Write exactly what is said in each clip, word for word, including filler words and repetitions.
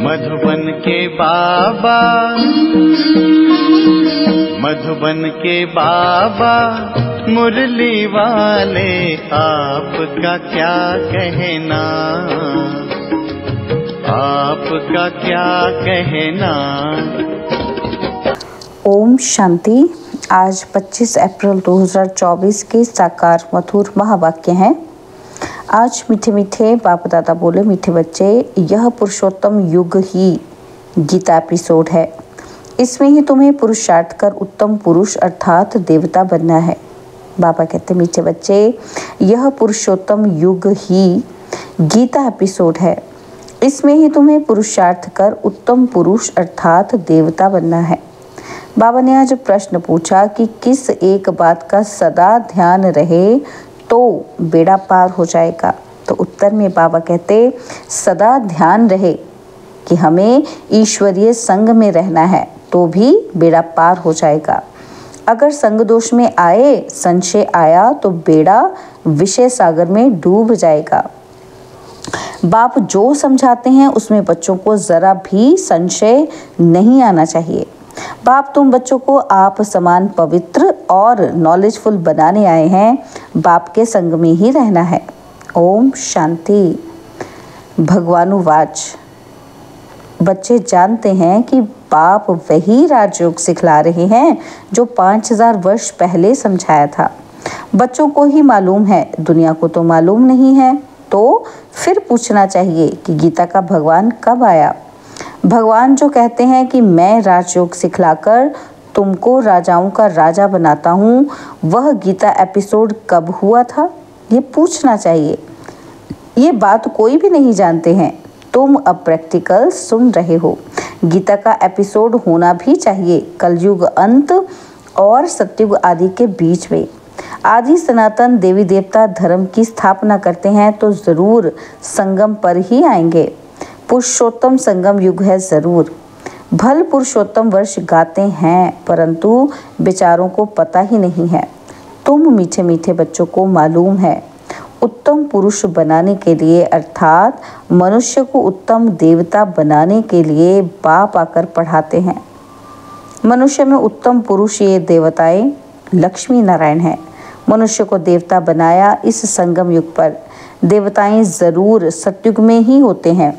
मधुबन के बाबा, मधुबन के बाबा मुरली वाले, आपका क्या कहना, आपका क्या कहना। ओम शांति। आज पच्चीस अप्रैल दो हज़ार चौबीस के साकार मधुर महावाक्य हैं। आज मीठे मीठे बाप दादा बोले, मीठे बच्चे, यह पुरुषोत्तम युग ही गीता एपिसोड है। इसमें ही तुम्हें पुरुषार्थ कर उत्तम पुरुष अर्थात देवता बनना है। बाबा कहते, मीठे बच्चे, यह पुरुषोत्तम युग ही गीता एपिसोड है। इसमें ही तुम्हें पुरुषार्थ कर उत्तम पुरुष अर्थात देवता बनना है। बाबा ने आज प्रश्न पूछा कि किस एक बात का सदा ध्यान रहे तो बेड़ा पार हो जाएगा। तो उत्तर में बाबा कहते, सदा ध्यान रहे कि हमें ईश्वरीय संग में रहना है तो भी बेड़ा पार हो जाएगा। अगर संग दोष में आए, संशय आया तो बेड़ा विषय सागर में डूब जाएगा। बाप जो समझाते हैं उसमें बच्चों को जरा भी संशय नहीं आना चाहिए। बाप तुम बच्चों को आप समान पवित्र और नॉलेजफुल बनाने आए हैं। बाप के संग में ही रहना है। ओम शांति। भगवानुवाच। बच्चे जानते हैं कि बाप वही राजयोग सिखला रहे हैं जो पाँच हजार वर्ष पहले समझाया था। बच्चों को ही मालूम है, दुनिया को तो मालूम नहीं है। तो फिर पूछना चाहिए कि गीता का भगवान कब आया। भगवान जो कहते हैं कि मैं राजयोग सिखलाकर तुमको राजाओं का राजा बनाता हूँ, वह गीता एपिसोड कब हुआ था, ये पूछना चाहिए। ये बात कोई भी नहीं जानते हैं। तुम अब प्रैक्टिकल सुन रहे हो। गीता का एपिसोड होना भी चाहिए कलयुग अंत और सतयुग आदि के बीच में। आदि सनातन देवी देवता धर्म की स्थापना करते हैं तो जरूर संगम पर ही आएंगे। पुरुषोत्तम संगम युग है जरूर। भल पुरुषोत्तम वर्ष गाते हैं परंतु बेचारों को पता ही नहीं है। तुम मीठे मीठे बच्चों को मालूम है, उत्तम पुरुष बनाने के लिए अर्थात मनुष्य को उत्तम देवता बनाने के लिए बाप आकर पढ़ाते हैं। मनुष्य में उत्तम पुरुष ये देवताएं लक्ष्मी नारायण हैं। मनुष्य को देवता बनाया इस संगम युग पर। देवताएं जरूर सतयुग में ही होते हैं,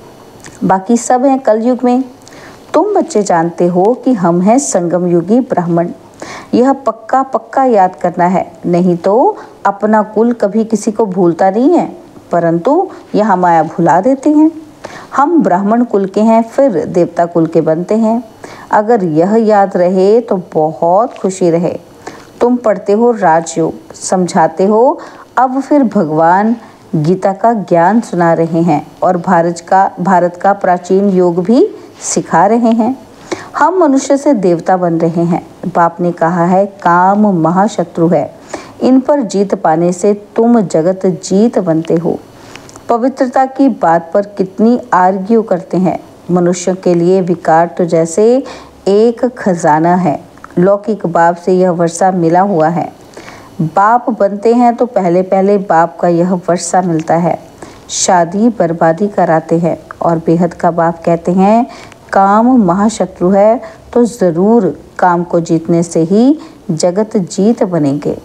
बाकी सब हैं कलयुग में। तुम बच्चे जानते हो कि हम हैं संगम युगी ब्राह्मण। यह पक्का पक्का याद करना है, नहीं तो अपना कुल कभी किसी को भूलता नहीं है, परंतु यह माया भुला देती है। हम ब्राह्मण कुल के हैं, फिर देवता कुल के बनते हैं। अगर यह याद रहे तो बहुत खुशी रहे। तुम पढ़ते हो राजयोग, समझाते हो, अब फिर भगवान गीता का ज्ञान सुना रहे हैं और भारत का भारत का प्राचीन योग भी सिखा रहे हैं। हम मनुष्य से देवता बन रहे हैं। बाप ने कहा है, काम महाशत्रु है, इन पर जीत पाने से तुम जगत जीत बनते हो। पवित्रता की बात पर कितनी आर्ग्यू करते हैं। मनुष्यों के लिए विकार तो जैसे एक खजाना है। लौकिक बाप से यह वर्षा मिला हुआ है। बाप बनते हैं तो पहले पहले बाप का यह वर्षा मिलता है। शादी बर्बादी कराते हैं और बेहद का बाप कहते हैं, काम महाशत्रु है तो ज़रूर काम को जीतने से ही जगत जीत बनेंगे।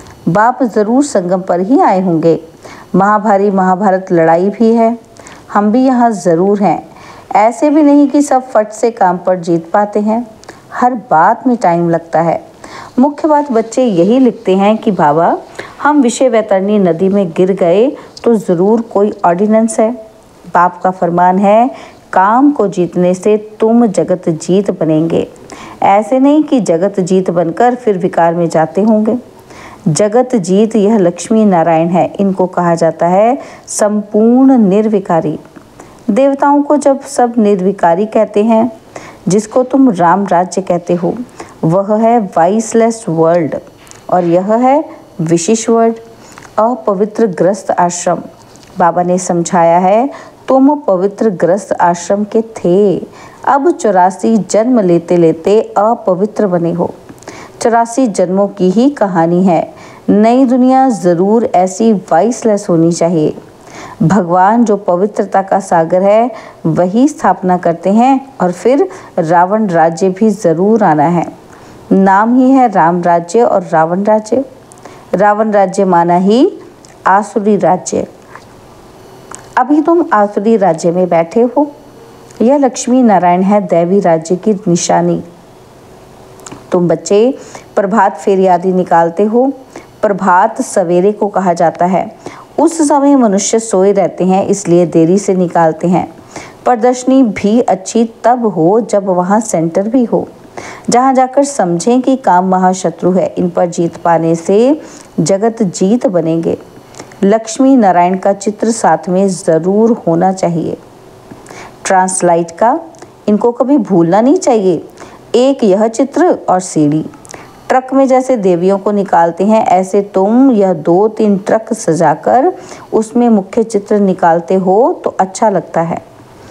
बाप ज़रूर संगम पर ही आए होंगे। महाभारी महाभारत लड़ाई भी है, हम भी यहाँ ज़रूर हैं। ऐसे भी नहीं कि सब फट से काम पर जीत पाते हैं। हर बात में टाइम लगता है। मुख्य बात बच्चे यही लिखते हैं कि बाबा, हम विषय वैतरणी नदी में गिर गए तो ज़रूर कोई ऑर्डिनेंस है। बाप का फरमान है, काम को जीतने से तुम जगत जीत बनेंगे। ऐसे नहीं कि जगत जीत बनकर फिर विकार में जाते होंगे। जगत जीत यह लक्ष्मी नारायण है। इनको कहा जाता है संपूर्ण निर्विकारी। देवताओं को जब सब निर्विकारी कहते हैं, जिसको तुम राम राज्य कहते हो, वह है वाइसलेस वर्ल्ड और यह है विशिष्ट वर्ल्ड, अपवित्र ग्रस्त आश्रम। बाबा ने समझाया है, तुम पवित्र ग्रस्त आश्रम के थे, अब चौरासी जन्म लेते लेते अपवित्र बने हो। चौरासी जन्मों की ही कहानी है। नई दुनिया ज़रूर ऐसी वाइसलेस होनी चाहिए। भगवान जो पवित्रता का सागर है वही स्थापना करते हैं और फिर रावण राज्य भी जरूर आना है। नाम ही है राम राज्य और रावण राज्य। रावण राज्य माना ही आसुरी राज्य। अभी तुम आसुरी राज्य में बैठे हो। यह लक्ष्मी नारायण है दैवी राज्य की निशानी। तुम बच्चे प्रभात फेरी आदि निकालते हो। प्रभात सवेरे को कहा जाता है। उस समय मनुष्य सोए रहते हैं, इसलिए देरी से निकालते हैं। प्रदर्शनी भी अच्छी तब हो जब वहाँ सेंटर भी हो, जहाँ जाकर समझें कि काम महाशत्रु है। इन पर जीत पाने से जगत जीत बनेंगे। लक्ष्मी नारायण का चित्र साथ में ज़रूर होना चाहिए। ट्रांसलाइट का इनको कभी भूलना नहीं चाहिए। एक यह चित्र और सीढ़ी। ट्रक में जैसे देवियों को निकालते हैं, ऐसे तुम यह दो तीन ट्रक सजाकर उसमें मुख्य चित्र निकालते हो तो अच्छा लगता है।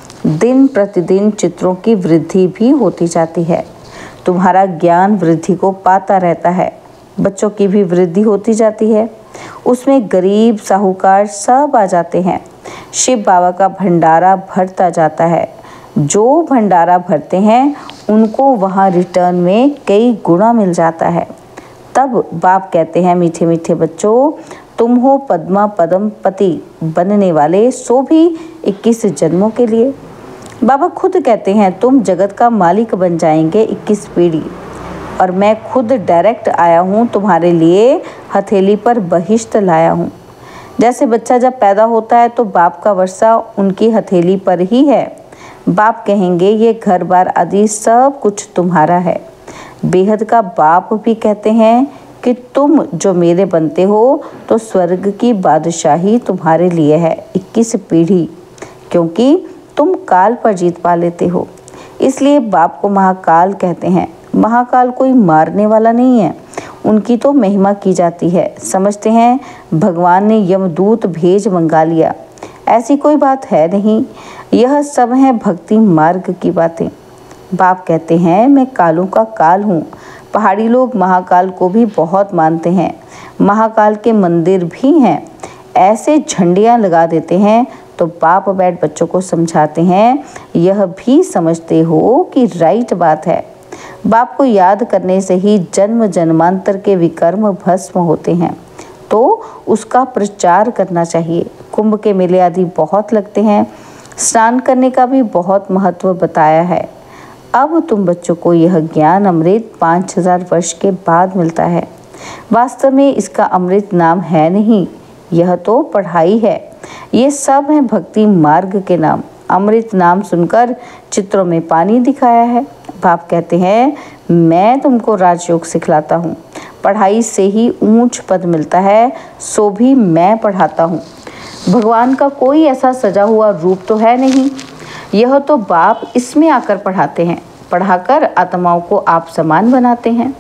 दिन प्रतिदिन चित्रों की वृद्धि भी होती जाती है। तुम्हारा ज्ञान वृद्धि को पाता रहता है। बच्चों की भी वृद्धि होती जाती है। उसमें गरीब साहूकार सब आ जाते हैं। शिव बाबा का भंडारा भरता जाता है। जो भंडारा भरते हैं उनको वहाँ रिटर्न में कई गुना मिल जाता है। तब बाप कहते हैं, मीठे मीठे बच्चों, तुम हो पद्मा पदम पति बनने वाले, सो भी इक्कीस जन्मों के लिए। बाबा खुद कहते हैं, तुम जगत का मालिक बन जाएंगे इक्कीस पीढ़ी। और मैं खुद डायरेक्ट आया हूँ तुम्हारे लिए, हथेली पर बहिश्त लाया हूँ। जैसे बच्चा जब पैदा होता है तो बाप का वर्षा उनकी हथेली पर ही है। बाप कहेंगे, ये घर बार आदि सब कुछ तुम्हारा है। बेहद का बाप भी कहते हैं कि तुम जो मेरे बनते हो तो स्वर्ग की बादशाही तुम्हारे लिए है इक्कीस पीढ़ी, क्योंकि तुम काल पर जीत पा लेते हो। इसलिए बाप को महाकाल कहते हैं। महाकाल कोई मारने वाला नहीं है, उनकी तो महिमा की जाती है। समझते हैं भगवान ने यमदूत भेज मंगा लिया, ऐसी कोई बात है नहीं। यह सब है भक्ति मार्ग की बातें। बाप कहते हैं, मैं कालों का काल हूँ। पहाड़ी लोग महाकाल को भी बहुत मानते हैं। महाकाल के मंदिर भी हैं। ऐसे झंडियाँ लगा देते हैं तो बाप बैठ बच्चों को समझाते हैं, यह भी समझते हो कि राइट बात है। बाप को याद करने से ही जन्म जन्मांतर के विकर्म भस्म होते हैं, तो उसका प्रचार करना चाहिए। कुंभ के मेले आदि बहुत लगते हैं। स्नान करने का भी बहुत महत्व बताया है। अब तुम बच्चों को यह ज्ञान अमृत पाँच हजार वर्ष के बाद मिलता है। वास्तव में इसका अमृत नाम है नहीं, यह तो पढ़ाई है। ये सब हैं भक्ति मार्ग के नाम। अमृत नाम सुनकर चित्रों में पानी दिखाया है। बाप कहते हैं, मैं तुमको राजयोग सिखलाता हूँ। पढ़ाई से ही ऊंच पद मिलता है, सो भी मैं पढ़ाता हूँ। भगवान का कोई ऐसा सजा हुआ रूप तो है नहीं, यह तो बाप इसमें आकर पढ़ाते हैं। पढ़ाकर आत्माओं को आप समान बनाते हैं।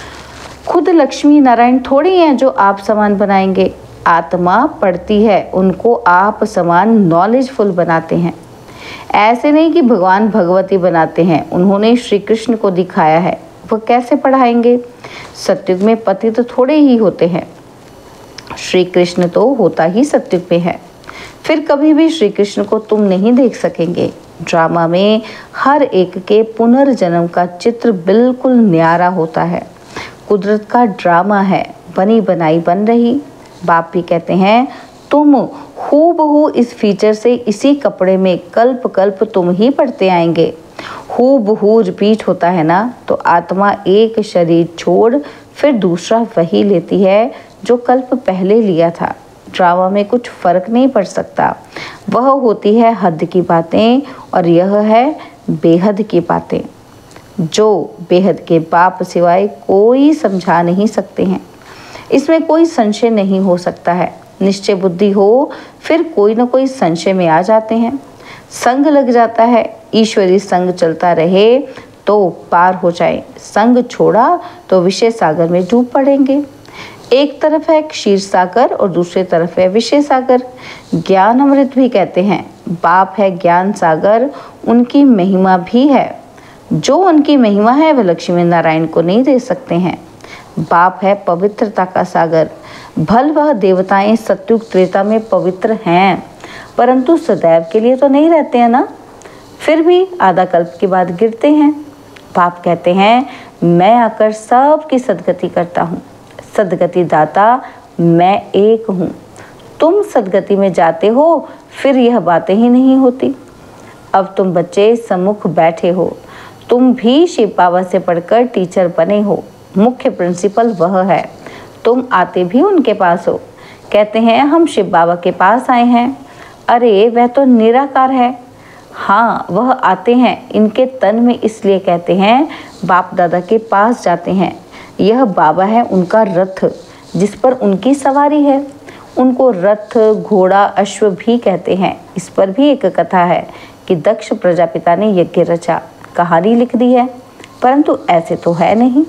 खुद लक्ष्मी नारायण थोड़ी हैं जो आप समान बनाएंगे। आत्मा पढ़ती है, उनको आप समान नॉलेजफुल बनाते हैं। ऐसे नहीं कि भगवान भगवती बनाते हैं, उन्होंने श्री कृष्ण को दिखाया है। वह कैसे पढ़ाएंगे? सत्युग में पति तो थोड़े ही होते हैं, श्री कृष्ण तो होता ही सत्युग में है। फिर कभी भी श्री कृष्ण को तुम नहीं देख सकेंगे। ड्रामा में हर एक के पुनर्जन्म का चित्र बिल्कुल न्यारा होता है। कुदरत का ड्रामा है, बनी बनाई बन रही। बाप भी कहते हैं, तुम हूबहू इस फीचर से इसी कपड़े में कल्प कल्प तुम ही पढ़ते आएंगे। हूबहू रिपीट होता है ना, तो आत्मा एक शरीर छोड़ फिर दूसरा वही लेती है जो कल्प पहले लिया था। ड्रामा में कुछ फर्क नहीं पड़ सकता। वह होती है हद की बातें और यह है बेहद की बातें, जो बेहद के बाप सिवाय कोई समझा नहीं सकते हैं। इसमें कोई संशय नहीं हो सकता है। निश्चय बुद्धि हो फिर कोई ना कोई संशय में आ जाते हैं। संग लग जाता है, ईश्वरी संग चलता रहे तो पार हो जाए। संग छोड़ा तो विषय सागर में डूब पड़ेंगे। एक तरफ है क्षीर सागर और दूसरी तरफ है विषय सागर। ज्ञान अमृत भी कहते हैं। बाप है ज्ञान सागर, उनकी महिमा भी है। जो उनकी महिमा है वह लक्ष्मी नारायण को नहीं दे सकते हैं। बाप है पवित्रता का सागर। भल वह देवताएं सत्युग त्रेता में पवित्र हैं, परंतु सदैव के लिए तो नहीं रहते हैं ना, फिर भी आधा कल्प के बाद गिरते हैं। बाप कहते हैं, मैं आकर सबकी सदगति करता हूँ, सदगति दाता मैं एक हूँ। तुम सदगति में जाते हो, फिर यह बातें ही नहीं होती। अब तुम बच्चे सम्मुख बैठे हो, तुम भी शिव बाबा से पढ़कर टीचर बने हो। मुख्य प्रिंसिपल वह है, तुम आते भी उनके पास हो। कहते हैं हम शिव बाबा के पास आए हैं। अरे वह तो निराकार है। हाँ, वह आते हैं इनके तन में, इसलिए कहते हैं बाप दादा के पास जाते हैं। यह बाबा है उनका रथ, जिस पर उनकी सवारी है। उनको रथ, घोड़ा, अश्व भी कहते हैं। इस पर भी एक कथा है कि दक्ष प्रजापिता ने यज्ञ रचा, कहानी लिख दी है, परंतु ऐसे तो है नहीं।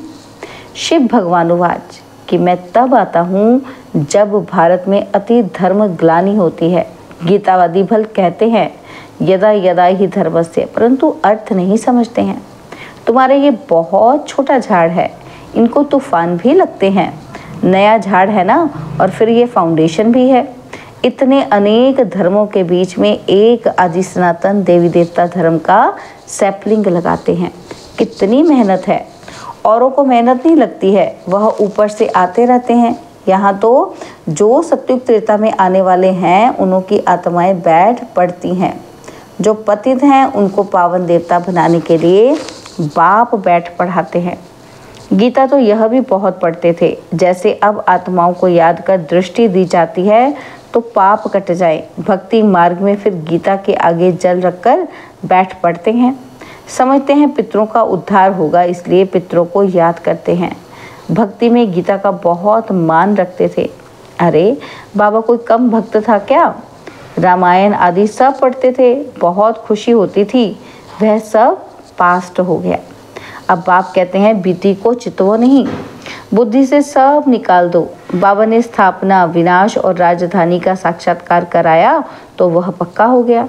शिव भगवानुवाच कि मैं तब आता हूँ जब भारत में अति धर्म ग्लानि होती है। गीतावादी भल कहते हैं यदा यदा ही धर्मस्य, परंतु अर्थ नहीं समझते हैं। तुम्हारे ये बहुत छोटा झाड़ है, इनको तूफान भी लगते हैं। नया झाड़ है ना, और फिर ये फाउंडेशन भी है। इतने अनेक धर्मों के बीच में एक आदि सनातन देवी देवता धर्म का सैपलिंग लगाते हैं। कितनी मेहनत है। औरों को मेहनत नहीं लगती है, वह ऊपर से आते रहते हैं। यहाँ तो जो सत्युग त्रेता में आने वाले हैं, उन्हों की आत्माएं बैठ पड़ती हैं। जो पतित हैं उनको पावन देवता बनाने के लिए बाप बैठ पढ़ाते हैं। गीता तो यह भी बहुत पढ़ते थे, जैसे अब आत्माओं को याद कर दृष्टि दी जाती है तो पाप कट जाए। भक्ति मार्ग में फिर गीता के आगे जल रखकर बैठ पड़ते हैं। समझते हैं पितरों का उद्धार होगा, इसलिए पितरों को याद करते हैं। भक्ति में गीता का बहुत मान रखते थे। अरे बाबा कोई कम भक्त था क्या? रामायण आदि सब पढ़ते थे, बहुत खुशी होती थी। वह सब पास्ट हो गया। अब बाप कहते हैं बीती को चितवो नहीं, बुद्धि से सब निकाल दो। बाबा ने स्थापना, विनाश और राजधानी का साक्षात्कार कराया तो वह पक्का हो गया।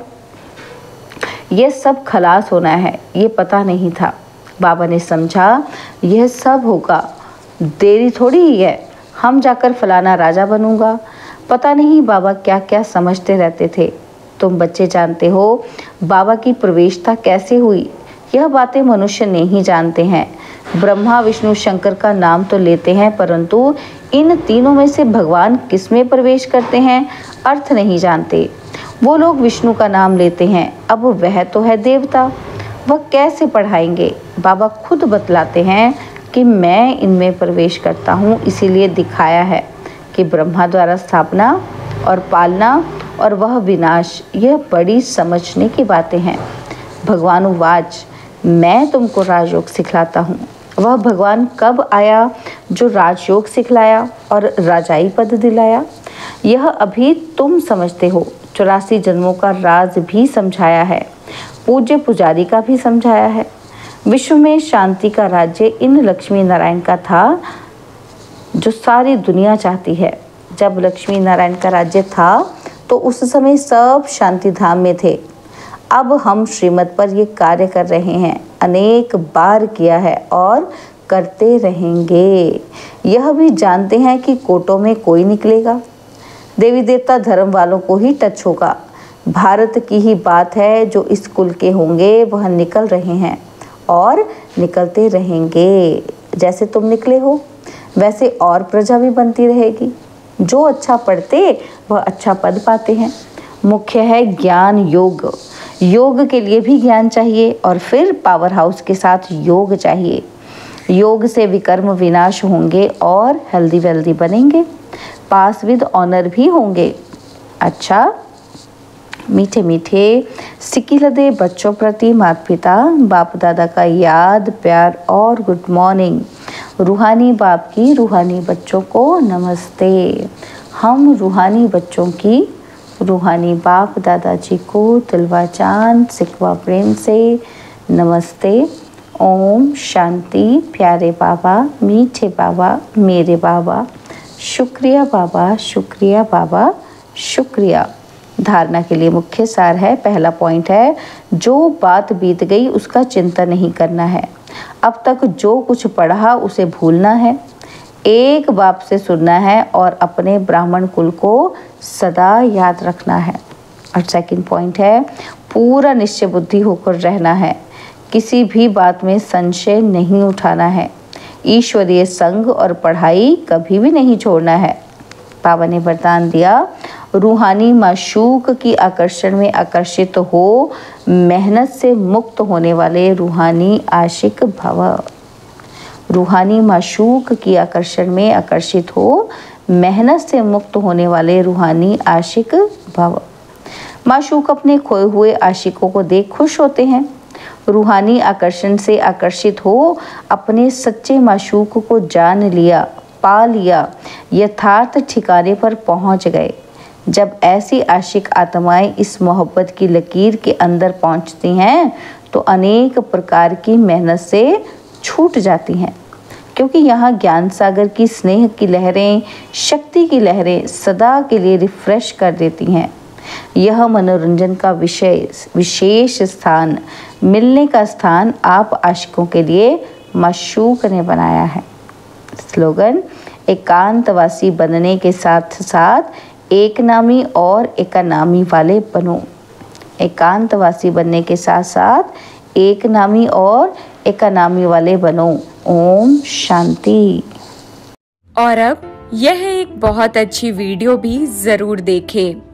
यह सब खलास होना है, ये पता नहीं था। बाबा ने समझा यह सब होगा, देरी थोड़ी ही है, हम जाकर फलाना राजा बनूंगा। पता नहीं बाबा क्या क्या समझते रहते थे। तुम बच्चे जानते हो बाबा की प्रवेशता कैसे हुई, यह बातें मनुष्य नहीं जानते हैं। ब्रह्मा, विष्णु, शंकर का नाम तो लेते हैं, परंतु इन तीनों में से भगवान किस में प्रवेश करते हैं अर्थ नहीं जानते। वो लोग विष्णु का नाम लेते हैं, अब वह तो है देवता, वह कैसे पढ़ाएंगे? बाबा खुद बतलाते हैं कि मैं इनमें प्रवेश करता हूँ, इसीलिए दिखाया है कि ब्रह्मा द्वारा स्थापना और पालना और वह विनाश, यह बड़ी समझने की बातें हैं। भगवानुवाच मैं तुमको राजयोग सिखलाता हूँ। वह भगवान कब आया जो राजयोग सिखलाया और राजाई पद दिलाया? यह अभी तुम समझते हो। चौरासी जन्मों का राज भी समझाया है, पूज्य पुजारी का भी समझाया है। विश्व में शांति का राज्य इन लक्ष्मी नारायण का था जो सारी दुनिया चाहती है। जब लक्ष्मी नारायण का राज्य था तो उस समय सब शांति धाम में थे। अब हम श्रीमत पर ये कार्य कर रहे हैं, अनेक बार किया है और करते रहेंगे। यह भी जानते हैं कि कोटों में कोई निकलेगा, देवी देवता धर्म वालों को ही टच होगा। भारत की ही बात है, जो इस कुल के होंगे वह निकल रहे हैं और निकलते रहेंगे। जैसे तुम निकले हो वैसे और प्रजा भी बनती रहेगी। जो अच्छा पढ़ते वह अच्छा पद पाते हैं। मुख्य है ज्ञान योग। योग के लिए भी ज्ञान चाहिए और फिर पावर हाउस के साथ योग चाहिए। योग से विकर्म विनाश होंगे और हेल्दी वेल्दी बनेंगे, पास विद ऑनर भी होंगे। अच्छा, मीठे मीठे सिक्की लदे बच्चों प्रति माता पिता बाप दादा का याद, प्यार और गुड मॉर्निंग। रूहानी बाप की रूहानी बच्चों को नमस्ते। हम रूहानी बच्चों की रूहानी बाप दादाजी को तिलवा चांद सिकवा प्रेम से नमस्ते। ओम शांति। प्यारे बाबा, मीठे बाबा, मेरे बाबा, शुक्रिया बाबा, शुक्रिया बाबा, शुक्रिया। धारणा के लिए मुख्य सार है, पहला पॉइंट है, जो बात बीत गई उसका चिंता नहीं करना है। अब तक जो कुछ पढ़ा उसे भूलना है, एक बाप से सुनना है और अपने ब्राह्मण कुल को सदा याद रखना है। और सेकंड पॉइंट है पूरा निश्चय बुद्धि होकर रहना है, किसी भी बात में संशय नहीं उठाना है, ईश्वरीय संग और पढ़ाई कभी भी नहीं छोड़ना है। बाबा ने वरदान दिया, रूहानी माशूक की आकर्षण में आकर्षित हो, मेहनत से मुक्त होने वाले रूहानी आशिक भव। रूहानी माशूक की आकर्षण में आकर्षित हो, मेहनत से मुक्त होने वाले रूहानी आशिक भव। माशूक अपने खोए हुए आशिकों को देख खुश होते हैं। रूहानी आकर्षण से आकर्षित हो, अपने सच्चे माशूक को जान लिया, पा लिया, यथार्थ ठिकाने पर पहुंच गए। जब ऐसी आशिक आत्माएं इस मोहब्बत की लकीर के अंदर पहुंचती हैं तो अनेक प्रकार की मेहनत से छूट जाती हैं, क्योंकि यहाँ ज्ञान सागर की स्नेह की लहरें, शक्ति की लहरें सदा के लिए रिफ्रेश कर देती हैं। यह मनोरंजन का विषय विशेष स्थान, मिलने का स्थान आप आशिकों के लिए माशूक ने बनाया है। स्लोगन, एकांतवासी बनने के साथ साथ एक नामी और एकानामी वाले बनो। एकांतवासी बनने के साथ साथ एक नामी और एकानामी वाले बनो। ओम शांति। और अब यह एक बहुत अच्छी वीडियो भी जरूर देखें।